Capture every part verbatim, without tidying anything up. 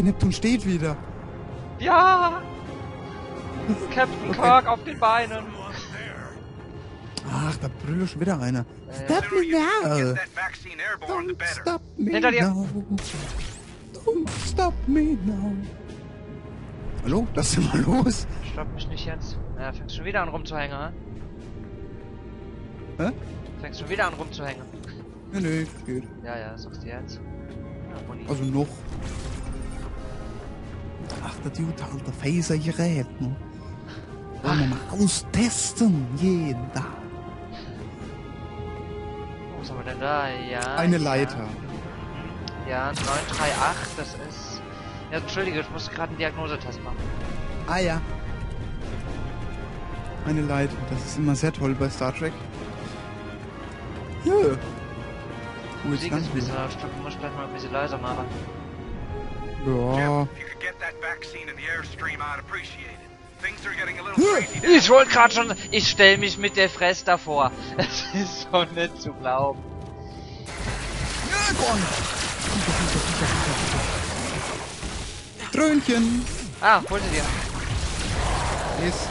Neptun steht wieder. Ja! Captain Okay. Kirk auf den Beinen. Ach, da brüllt schon wieder einer. Äh, Stop me now! Get that vaccine airborne, the Don't better. stop me Hinter dir. now! Don't stop me now! Hallo? Was ist denn mal los? Stopp mich nicht jetzt. Ja, fängst schon wieder an rumzuhängen, hä? Hä? Fängst schon wieder an rumzuhängen. Nee, nee, geht. Ja, ja, sagst du jetzt. Ja, Moni. Also noch. Ach, der Dude hat der Phaser-Gerät, ne? Wollen wir mal austesten, jeden Tag. Was haben wir denn da? Ja. Eine ja. Leiter. Ja, neun drei acht, das ist... Ja, entschuldige, ich muss gerade einen Diagnosetest machen. Ah ja. Eine Leiter, das ist immer sehr toll bei Star Trek. Ja. Wo ist Musik ist ganz ein bisschen laut, ich muss gleich mal ein bisschen leiser machen. Ja. If you could get that vaccine in the airstream, I'd appreciate it. Things are getting a little crazy down. Ich wollte gerade schon... Ich stell mich mit der Fresse davor. Es ist so nicht zu glauben. Ja, go on. Trönchen. Ah, hol sie dir. Ist.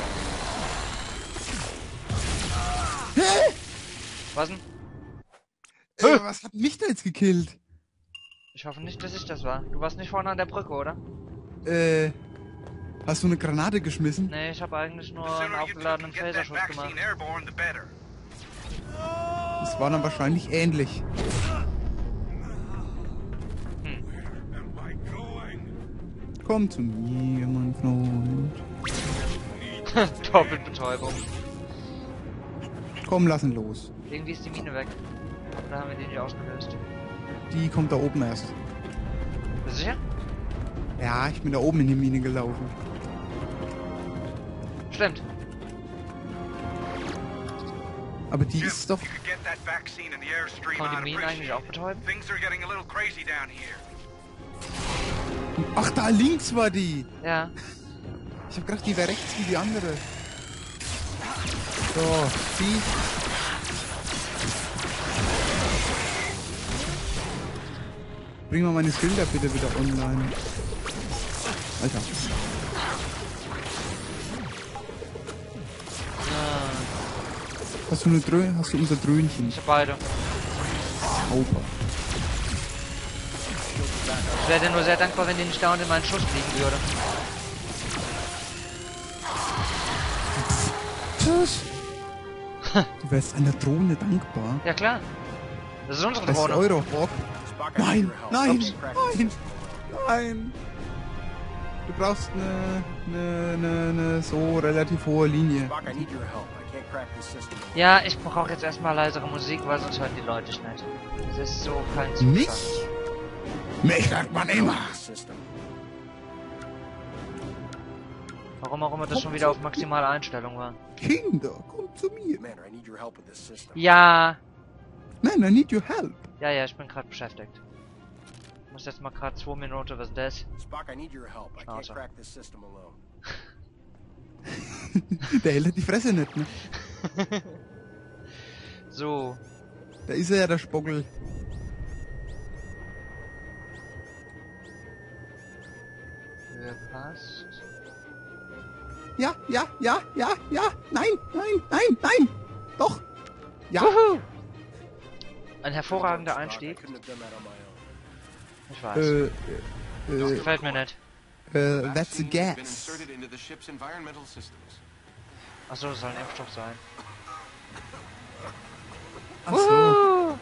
Hä? Was denn? Äh, was hat mich da jetzt gekillt? Ich hoffe nicht, dass ich das war. Du warst nicht vorne an der Brücke, oder? Äh. Hast du eine Granate geschmissen? Nee, ich habe eigentlich nur The einen sooner you aufgeladenen can get that Phaserschuss gemacht. vaccine airborne, the better. Das war dann wahrscheinlich ähnlich. Hm. Komm zu mir, mein Freund. Doppelbetäubung. Komm, lass ihn los. Irgendwie ist die Mine weg. Da haben wir die nicht ausgelöst. Die kommt da oben erst. Bist du sicher? Ja, ich bin da oben in die Mine gelaufen. Stimmt. Aber die Jim, ist doch... if you could get that vaccine in the airstream, Kann die I'd Minen eigentlich auch appreciate betäuben? it. Things are getting a little crazy down here. Ach, da links war die. Ja. Ich hab gedacht, die wäre rechts wie die andere. So, die... Bring mal meine Schilder bitte wieder online. Alter. Ah, Hast du eine Drö hast du unser Dröhnchen? ich hab beide. Sauber. Ich wäre dir nur sehr dankbar, wenn die nicht dauernd in meinen Schuss fliegen würde. Tschüss. Du wärst einer Drohne dankbar. Ja klar. Das ist unsere Das ist Drohne. Eurohawk. Spock, I need Nein, your help. nein, Oops. nein, nein. Du brauchst eine, eine, eine, eine so relativ hohe Linie. Spock, I need your help. I can't crack this system. Ja, ich brauche jetzt erstmal leisere Musik, weil sonst hören die Leute nicht. Das ist so kein Zustand. Mich? Mich hört man immer. This system. Warum auch immer das schon wieder auf maximale Einstellung war. Kinder, kommt zu mir. Commander, I need your help with this system. Ja. Man, I need your help. Ja, ja, ich bin gerade beschäftigt. Ich muss jetzt mal gerade zwei Minuten, was ist das? Spock, I need your help. I can't Schnauze. crack this system alone. Der hält die Fresse nicht, ne? So. Da ist er ja, der Spockel. Höhe passt. Ja, ja, ja, ja, ja. Nein, nein, nein, nein. Doch. Ja. Wuhu! Ein hervorragender Spock, I Einstieg. couldn't have done that on my own. Ich weiß. Äh, Das äh, gefällt mir nicht. äh, that's a Been gas. inserted into the ship's environmental systems. Achso, das soll ein Impfstoff sein. Ach so. Wuhu!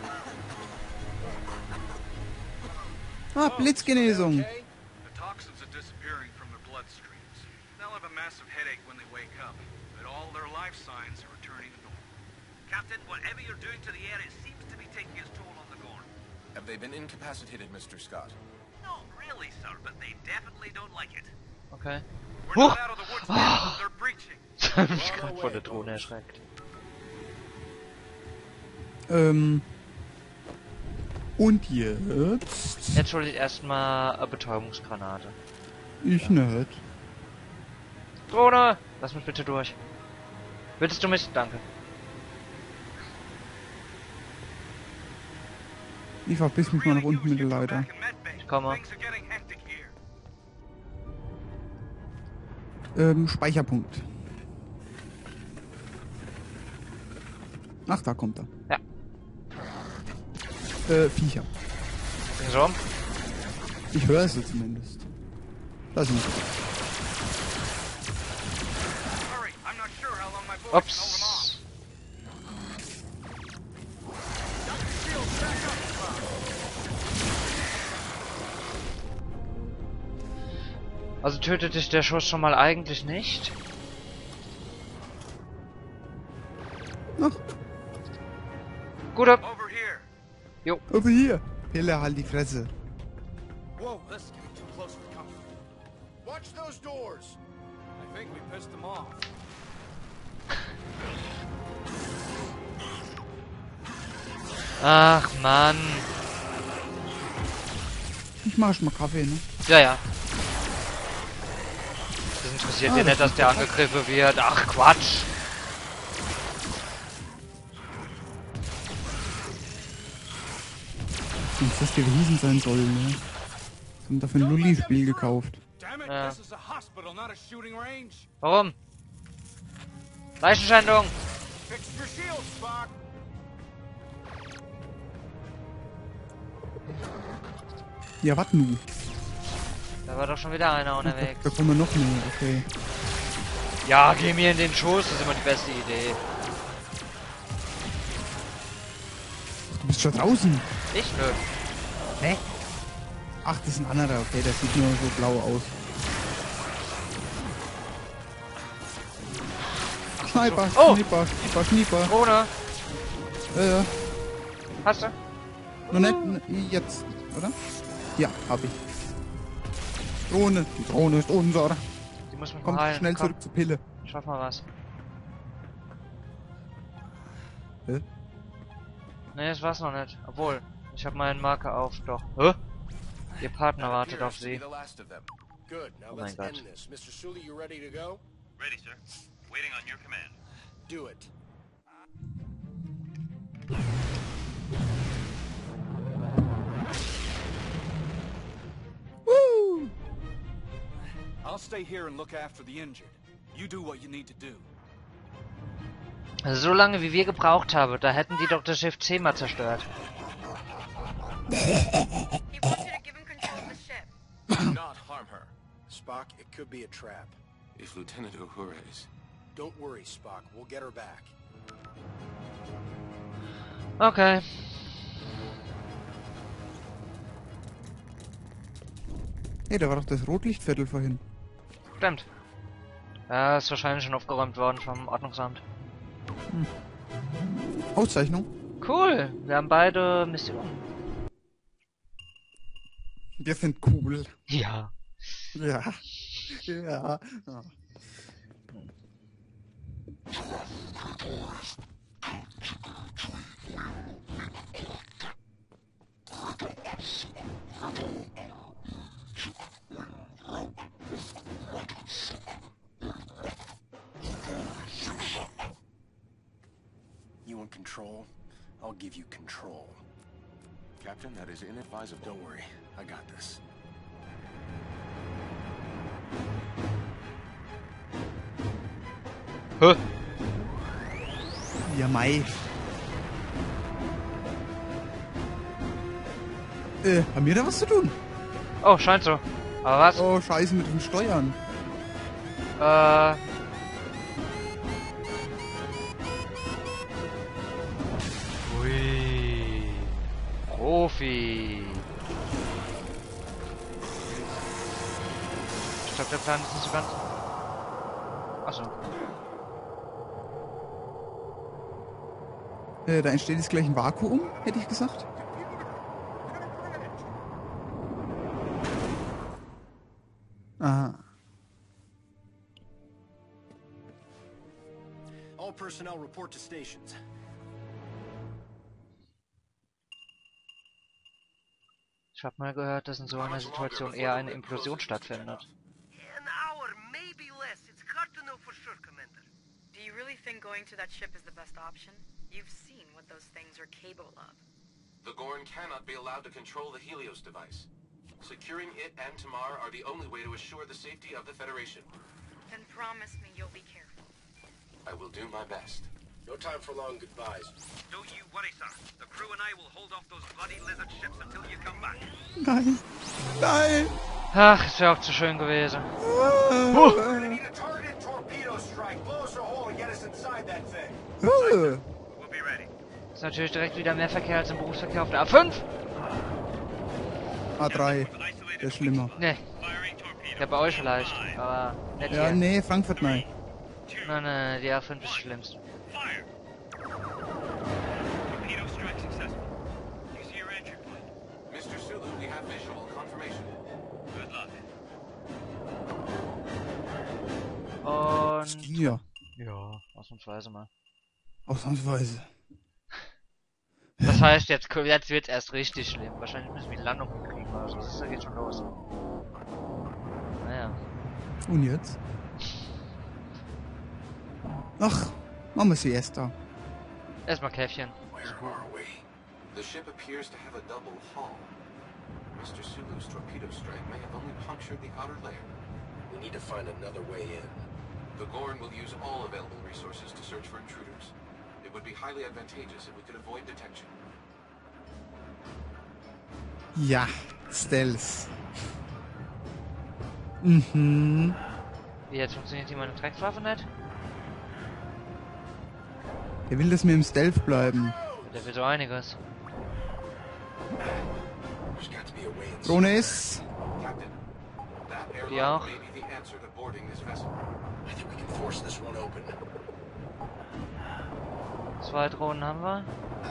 Ah, Blitzgenesung. Okay? The toxins are disappearing from their bloodstreams. They'll have a massive headache when they wake up, but all their life signs are returning to normal. Captain, whatever you're doing to the air, it seems to be taking its toll on the Gorn. Have they been incapacitated, Mister Scott? Not really, sir, but they definitely don't like it. Okay. We're not out of the woods yet. They're breaching. Ich hab mich gerade vor der Drohne erschreckt. Ähm. Und jetzt? Jetzt hol ich erstmal eine Betäubungsgranate. Ich nicht. Drohne! Lass mich bitte durch. Willst du mich? Danke. Ich verpiss mich mal nach unten mit der Leiter. Ich komme. Things are getting hectic here. Ähm, Speicherpunkt. Ach, da kommt er. Ja. Äh, Viecher. Bin so. Ich höre sie zumindest. Da sind sie. Hurry, I'm not sure how long my boys can hold them off. Ups. Also tötet dich der Schuss schon mal eigentlich nicht? Ach, Gut ab. Over here. over hier. Pille, halt die Fresse. Whoa, this is getting too close for comfort. Watch those doors! I think we pissed them off. Ach Mann. Ich mach schon mal Kaffee, ne? Ja, ja. Das interessiert Ah, dir das nicht, dass der angegriffen wird. Ach Quatsch. Wenn das gewesen sein soll, ne? Haben dafür ein Lulli-Spiel gekauft. Damn it, Ja. this is a hospital, not a shooting range. Warum? Leichenschändung. Fix your shield, Spock. Ja, wat nu? Da war doch schon wieder einer Da, unterwegs. da kommen wir noch mehr, okay. Ja, geh mir in den Schoß, das ist immer die beste Idee. Ach, du bist schon draußen. Ich? Nö. Hä? Ach, das ist ein anderer, okay, der sieht nur so blau aus. Sniper, Oh! Sniper, Sniper, Sniper. Drohne. Äh, Hast du? noch nicht, ne, jetzt, oder? Ja, hab ich. Drohne, die Drohne ist unser. Die muss mich Komm, mal heilen. schnell Komm, zurück zur Pille. schaff mal was. Hä? Nee, das war's noch nicht. Obwohl, ich habe meinen Marker auf. Doch. Hä? Ihr Partner wartet auf Appears to be sie. the last of them. Good. Now Oh my let's God. end this. Mister Sully, you ready to go? Ready, sir. Waiting on your command. Do it. Woo! I'll stay here and look after the injured. You do what you need to do. Also so lange wie wir gebraucht haben, da hätten die doch das Schiff zehnmal zerstört. He wants you to give him control of the ship. Do not harm her. Spock, it could be a trap. If Lieutenant Uhura's... Don't worry, Spock. We'll get her back. Okay. Hey, da war doch das Rotlichtviertel vorhin. Stimmt. Ja, ist wahrscheinlich schon aufgeräumt worden vom Ordnungsamt. Auszeichnung. Cool, wir haben beide Missionen. Wir sind cool. Ja. Ja. Ja. ja. You want control? I'll give you control. Captain, that is inadvisable. Don't worry. I got this. Hä? Ja, Mai. Äh, haben wir da was zu tun? Oh, scheint so. Aber was? Oh, scheiße mit den Steuern. Äh. Ui. Profi. Ich glaube, der Plan ist nicht so ganz. Achso. Äh, da entsteht jetzt gleich ein Vakuum, hätte ich gesagt. Aha. All personnel report to stations. Ich habe mal gehört, dass in so einer Situation eher eine Implosion stattfindet. An hour, maybe less. It's hard to know for sure, Commander. Do you really think going to that ship is the best option? You've seen what those things are capable of. The Gorn cannot be allowed to control the Helios device. Securing it and Tamar are the only way to assure the safety of the Federation. Then promise me you'll be careful. I will do my best. No time for long goodbyes. Don't you worry, sir. The crew and I will hold off those bloody lizard ships until you come back. Nein. Nein. Ach, es wäre auch zu schön gewesen. We're gonna need a targeted torpedo strike. Blow us a hole and get us inside that thing. Uh. We'll be ready. Ist natürlich direkt wieder mehr Verkehr als im Berufsverkehr auf der A fünf. A drei. Der ist schlimmer. Ne, ja bei euch vielleicht, aber nicht Ja, hier. nee, Frankfurt nein. Nein, nein, die A fünf ist das Schlimmste. Fire! Torpedo strike successful. You see your entry point. Mister Sulu, we have visual confirmation. Good luck. Und... Hier. Ja, ausnahmsweise mal. Ausnahmsweise. Das heißt, jetzt, jetzt wird's erst richtig schlimm. Wahrscheinlich müssen wir die Landung hinkriegen oder so. Das ist, geht schon los. Naja. Und jetzt? Ach, machen wir Siesta. Erstmal Käffchen. Where are we? The ship appears to have a double hull. Mister Sulu's torpedo strike may have only punctured the outer layer. We need to find another way in. The Gorn will use all available resources to search for intruders. It would be highly advantageous if we could avoid detection. Ja, Stealth. Mhm. Wie, jetzt funktioniert hier meine Dreckswaffe nicht? Der will, dass wir im Stealth bleiben. Der will so einiges. There's got to be a way in. Drohne ist. Captain, that Die airlock auch. may be the answer to boarding this vessel. I think we can force this one open. Zwei Drohnen haben wir.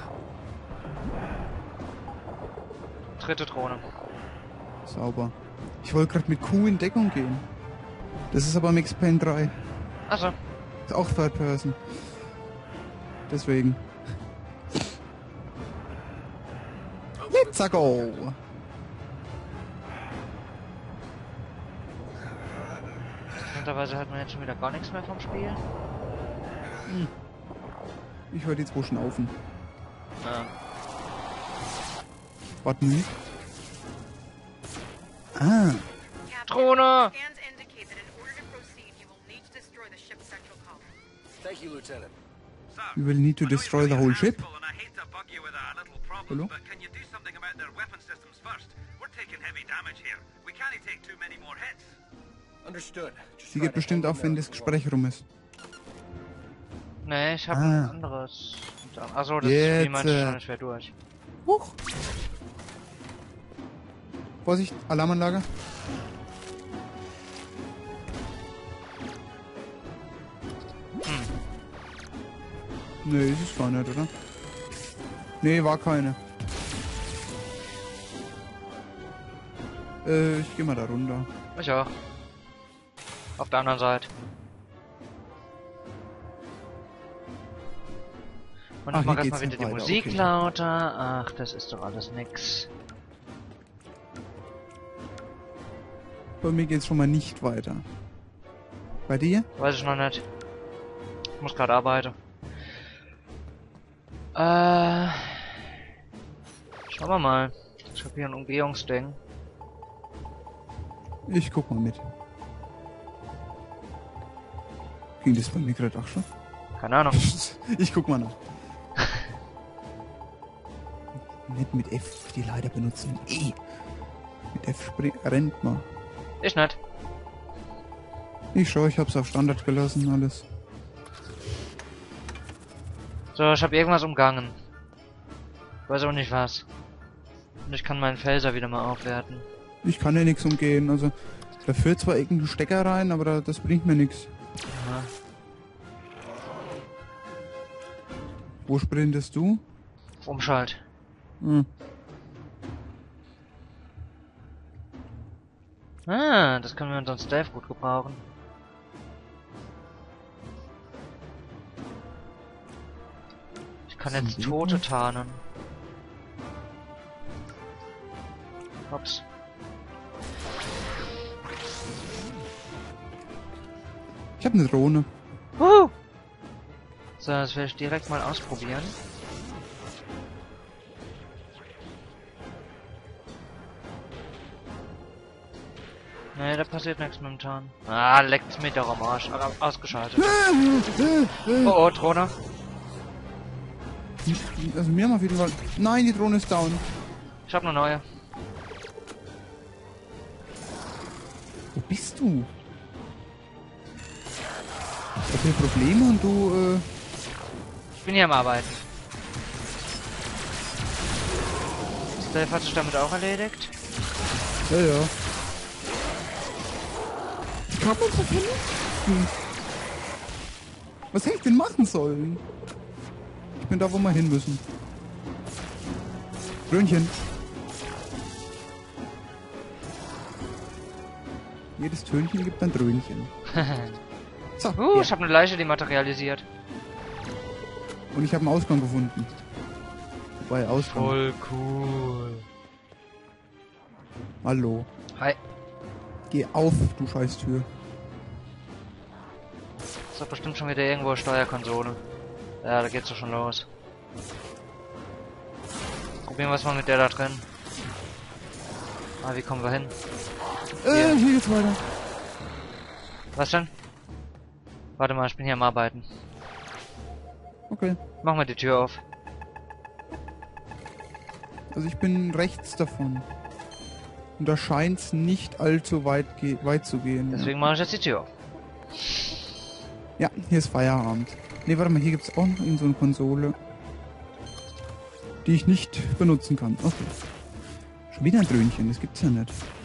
Dritte Drohne. Sauber. Ich wollte gerade mit Q in Deckung gehen. Das ist aber Max Payne drei. Achso. Ist auch Third Person. Deswegen. Let's go! Interessanterweise hat man jetzt schon wieder gar nichts mehr vom Spiel. Ich höre die zwei schnaufen. Ja. Warte mal. Ah, Captain, Drohne! scans indicate that in order to proceed, you will need to destroy the ship's central column. Thank you, Lieutenant. Sir, we will need to I know destroy you're the really whole a ship. handful, and I hate to bug you with a little problem, Hello? but can you do something about their weapon systems first? We're taking heavy damage here. We can't take too many more hits. Understood. Just Sie try geht to bestimmt hang auf, in wenn there das if you want. Gespräch rum ist. Nee, ich hab Ah. ein anderes. Achso, das Jetzt, Spiel meinte ich äh, schon, ich wär durch. Huch! Vorsicht, Alarmanlage. Hm. Nee, ist es gar nicht, oder? Nee, war keine. Äh, ich geh mal da runter. Ich auch. Auf der anderen Seite. Und Ach, ich mach hier erstmal geht's wieder die noch weiter, Musik okay. lauter. Ach, das ist doch alles nix. Bei mir geht's schon mal nicht weiter. Bei dir? Weiß ich noch nicht. Ich muss gerade arbeiten. Äh. Schauen wir mal. Ich hab hier ein Umgehungsding. Ich guck mal mit. Ging das bei mir gerade auch schon? Keine Ahnung. Ich guck mal nach. Nicht mit F die Leiter benutzen. E. Mit F spring rennt man. Ich nicht. Ich schau, ich hab's auf Standard gelassen, alles. So, ich habe irgendwas umgangen. Weiß auch nicht was. Und ich kann meinen Phaser wieder mal aufwerten. Ich kann ja nichts umgehen, also da führt zwar irgendein Stecker rein, aber da, das bringt mir nichts. Aha. Wo sprintest du? Umschalt. Hm. Ah, das können wir unseren Stealth gut gebrauchen. Ich kann jetzt Sieben. Tote tarnen. Ups. Ich hab eine Drohne. Wuhu! So, das werde ich direkt mal ausprobieren. Ne, Ne, da passiert nichts momentan. Ah, leckt's mir doch am Arsch. Aber ausgeschaltet. Oh, oh, Drohne. Also mir haben auf jeden Fall... Nein, die Drohne ist down. Ich hab eine neue. Wo bist du? Ich hab hier Probleme und du, äh... Ich bin hier am Arbeiten. Steve hat sich damit auch erledigt. Ja, ja. Ich kann uns doch vernichten. Was hätte ich denn machen sollen? Ich bin da, wo wir hin müssen. Bröhnchen. Jedes Tönchen gibt ein Dröhnchen. So, uh, ja. ich habe eine Leiche, die materialisiert. Und ich habe einen Ausgang gefunden. Wobei, Ausgang. Voll cool. Hallo. Hi. Geh auf, du Scheißtür. Ist doch bestimmt schon wieder irgendwo eine Steuerkonsole. Ja, da geht's doch schon los. Probieren wir es mal mit der da drin. Ah, wie kommen wir hin? Äh, hier geht's weiter. Was denn? Warte mal, ich bin hier am Arbeiten. Okay. Mach mal die Tür auf. Also ich bin rechts davon. Und da scheint's nicht allzu weit, ge weit zu gehen. Deswegen mache ich jetzt die Tür auf. Ja, hier ist Feierabend. Ne, warte mal, hier gibt's auch noch irgend so eine Konsole, die ich nicht benutzen kann. Okay. Schon wieder ein Dröhnchen, das gibt's ja nicht.